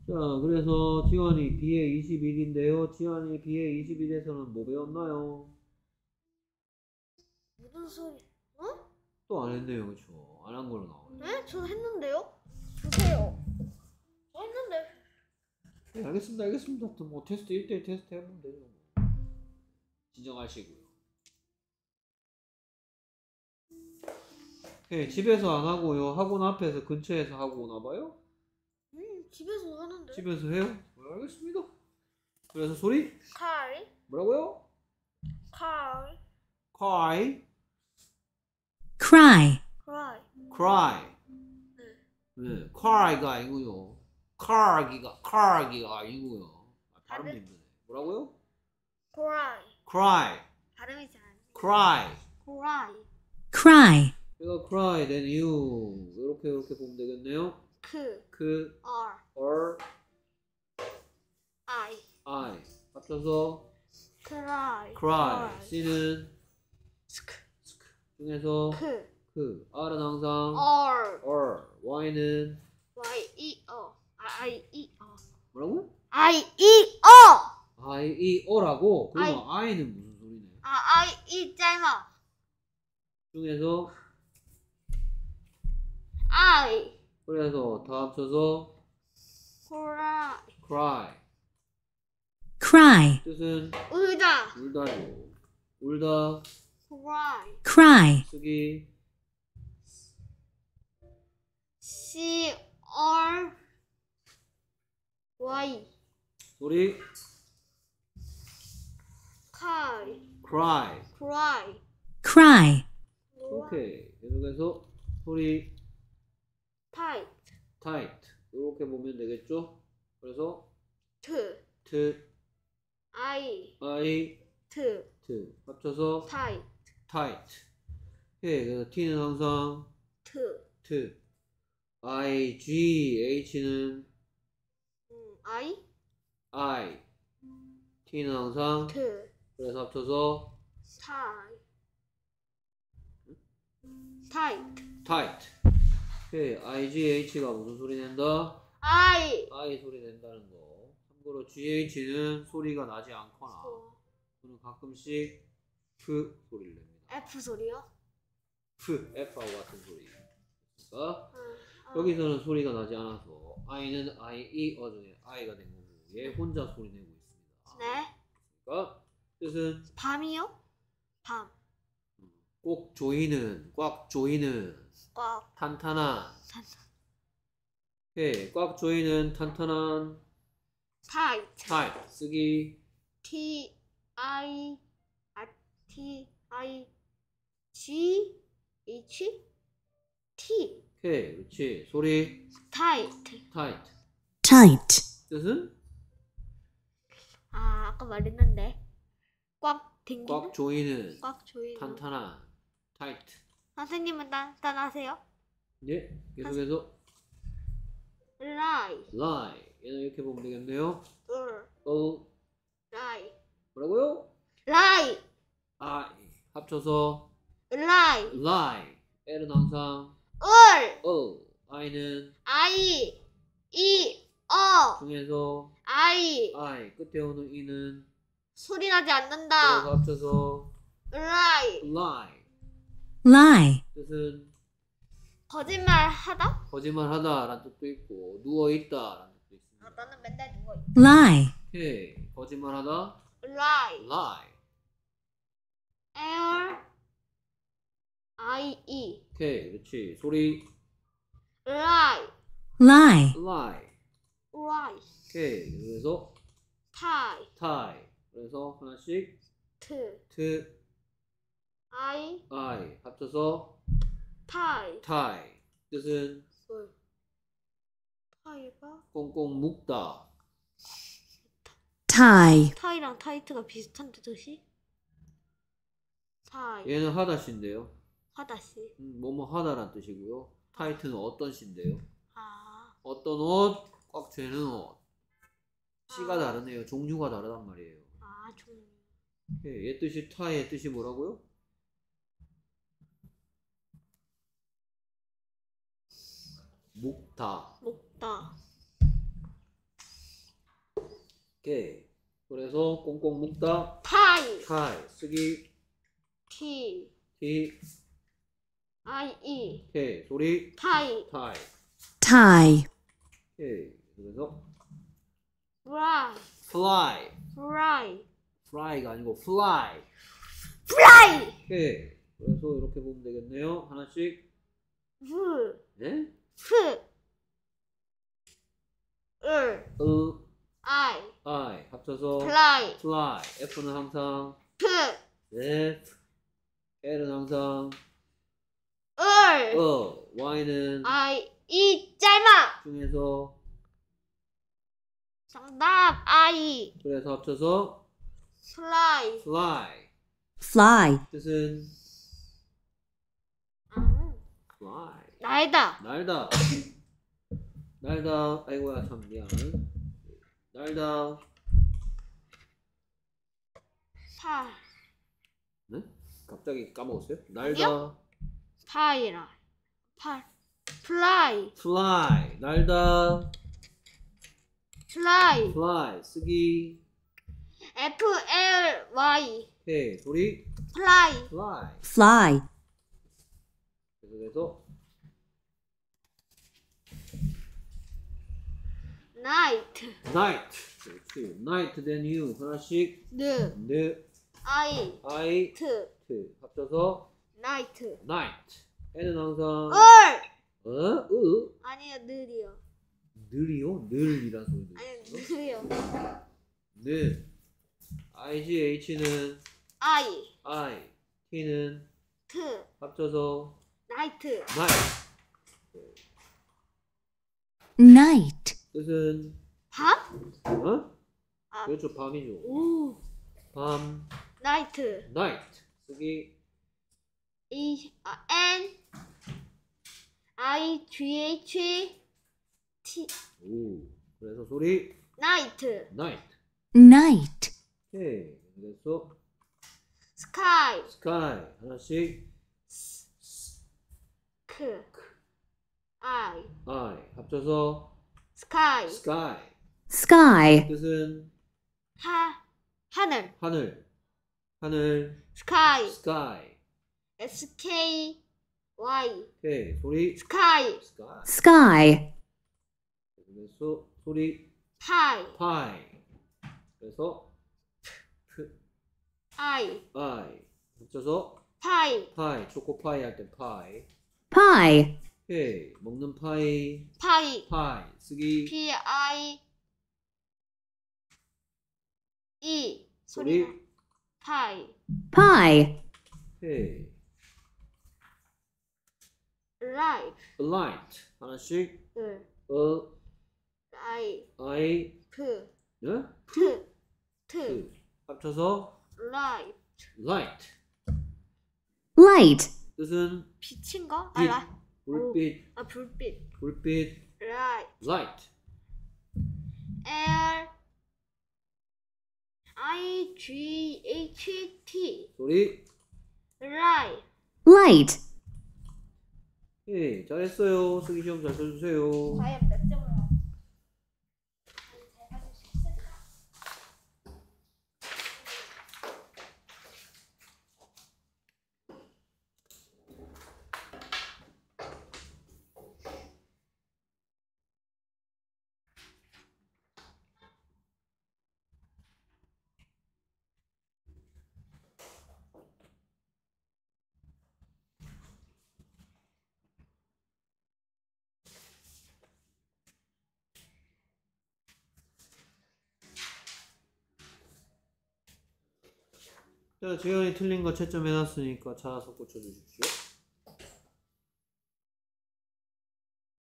자, 그래서 지환이 B의 21인데요. 지환이 B의 21에서는 뭐 배웠나요? 무슨 소리? 어? 또 안 했네요, 그쵸? 안 한 걸로 나와요. 네? 저 했는데요? 주세요. 저 했는데. 네, 알겠습니다, 알겠습니다. 또 뭐 테스트 1대1 테스트 해보면 되죠. 뭐. 진정하시고요. 네, 집에서 안 하고요. 학원 앞에서 근처에서 하고 오나 봐요? 집에서 하는데. 집에서 해요? 네, 알겠습니다. 그래서 소리? 칼. 뭐라고요? 칼. cry, cry, cry. cry. 네. 네, cry가 아니고요. car기가 아니고요. 발음도 발음? 힘드네. 뭐라고요? cry. cry, 발음이 잘 안 돼. cry. cry. cry, 내가 cry then you 이렇게 보면 되겠네요. 그 R. or I. I 합쳐서 cry. cry. C는 스크. 중에서 그 R은 항상 R. or Y는 Y. E. O. I. E. O. 뭐라고? I. E. O. I, E, O라고? 그러면 I는 무슨 소리네? I. E. 짧아. 중에서 I. 그래서 다 합쳐서 cry. cry. cry, 뜻은 울다. 울다죠. 울다 cry. cry, 쓰기 C. R. Y. 소리 cry. cry. cry. cry, 오케이. 계속해서 소리 tight. tight. 이렇게 보면 되겠죠? 그래서 T. t, I. I, T. t 합쳐서 tight. tight. 오케이. 그래서 t는 항상 T. t, I, G, H는 I. I, t는 항상 T. 그래서 합쳐서 tight. tight. tight. 오케이. IGH가 무슨 소리 낸다? I. I 소리 낸다는 거. 참고로 GH는 소리가 나지 않거나 또는 가끔씩 F 소리를 냅니다. F 소리요? F하고 같은 소리. 그러니까 여기서는 소리가 나지 않아서 I는 IE어 중에 I가 된 거고 얘 혼자 소리 내고 있습니다. 네. 그러니까 뜻은 밤이요? 밤. 꼭 조이는, 꽉 조이는, 꽉. 탄탄한. 탄탄. 오케이. 꽉 조이는 탄탄한 tight. tight 쓰기 T. I. T. I. G. H. T. 오케이. 그렇지. 소리 tight. tight tight, 뜻은 아까 말했는데. 꽉 당기는? 꽉 조이는 꽉 조이는. 탄탄한 tight. 선생님은 단단하세요? 예. 계속해서 lie. lie 얘는 이렇게 보면 되겠네요. 을. lie. 뭐라고요? lie. I 합쳐서 lie. lie. L은 항상 을. I는 I. E. O. 중에서 I. I 끝에 오는 E는 소리 나지 그래서 않는다. 합쳐서 lie. lie lie, 뜻은 거짓말 하다? 거짓말하다 라는 뜻도 있고 누워있다 라는 뜻도 있습니다. 나는 맨날 누워 있. lie, 오케이. 거짓말하다 lie. lie. L. I. E. 오케이. 그렇지. 소리 lie. lie, lie. lie. 오케이. 그래서 tie. tie. 그래서 하나씩 T. t, I. I 합쳐서 tie. tie. 뜻은 tie가 꽁꽁 묶다. tie, tie랑 타이트가 비슷한데 뜻이? tie. 얘는 하다시인데요. 하다시. 뭐뭐 하다란 뜻이고요. 타이트는 어떤 시인데요. 아. 어떤 옷, 꽉 채는 옷. 시가 다르네요. 종류가 다르단 말이에요. 아, 종류. 얘 뜻이 tie의 뜻이 뭐라고요? 묶다. 먹다. 오케이. 그래서 꽁꽁 묶다. tie. tie. 쓰기. T. t. I. E. 오케이. 소리. tie. tie. tie, 오케이. 그래서 fly. fly. fly. fly가 아니고 fly. fly. 오케이. 그래서 이렇게 보면 되겠네요. 하나씩. f. 네? f. r. I. I. 합쳐서 fly. fly. F는 항상 f. F. L은 항상 r. Y는 I. E. 짧아. 중에서 정답. I. 그래서 합쳐서 fly. fly. fly, 뜻은 fly. 날다. 날다. 날다. 아이고야 참 미안. 날다. 파. 네? 갑자기 까먹었어요? 날다. 파이라. 파. fly. fly. 날다. fly. fly. 쓰기. F. L. Y. 오케이. 소리. fly. fly. fly, 그래서 night. night. 그렇지. night then you. 하나씩. 느. 느. I. I. T. 트. 합쳐서 night. night. 애는 항상 을. 으? 아니요, 느리요. 늘이요? 늘이란 소리 아니요, 들었어? 느리요. 늘. IGH는 I. I. T는 T. 합쳐서 night. night. night, 뜻은 밤? 어? 아. 그렇죠. 밤이죠. 오. 밤. night. night. 쓰기. N. I. G. H. T. 오. 그래서 소리 night. night. night, 오케이. 그래서 sky. sky. 하나씩. K. I. I. 합쳐서 sky. sky. sky, 뜻은 하늘. 하늘. 하늘. sky. sky. S. K. Y. 오케이. 소리 sky. sky. sky, 그래서 소리 pie. pie. 그래서 I. I. 합쳐서 pie. pie. 초코파이 할 때 pie. pie, 오케이. 먹는 파이. pie. pie. 쓰기. P. I. E. 소리 소리가. pie. pie, 오케이. life. light. 하나씩. 을. I. P. 네? T. T. 합쳐서 life. light. light, 뜻은 빛인 거? 빛. 알아? 불빛. 아, 불빛. 불빛. light. light. L. I. G. H. T. 소리. light. light, 오케이. 잘했어요. 쓰기 시험 잘 써주세요. 과연 몇 점을 잘 받을 수 있을까? 자, 재현이 틀린 거 채점 해놨으니까 자아서 고쳐주십시오.